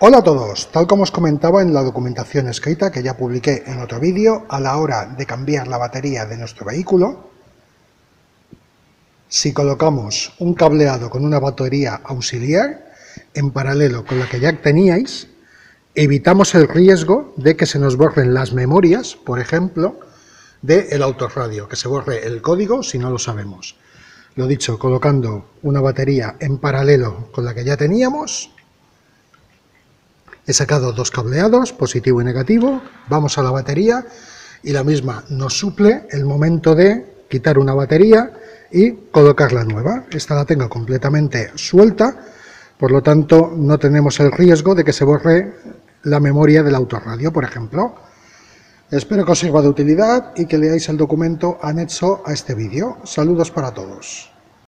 Hola a todos, tal como os comentaba en la documentación escrita que ya publiqué en otro vídeo, a la hora de cambiar la batería de nuestro vehículo, si colocamos un cableado con una batería auxiliar en paralelo con la que ya teníais, evitamos el riesgo de que se nos borren las memorias, por ejemplo, del autorradio, que se borre el código si no lo sabemos. Lo dicho, colocando una batería en paralelo con la que ya teníamos. He sacado dos cableados, positivo y negativo, vamos a la batería y la misma nos suple el momento de quitar una batería y colocar la nueva. Esta la tengo completamente suelta, por lo tanto no tenemos el riesgo de que se borre la memoria del autorradio, por ejemplo. Espero que os sirva de utilidad y que leáis el documento anexo a este vídeo. Saludos para todos.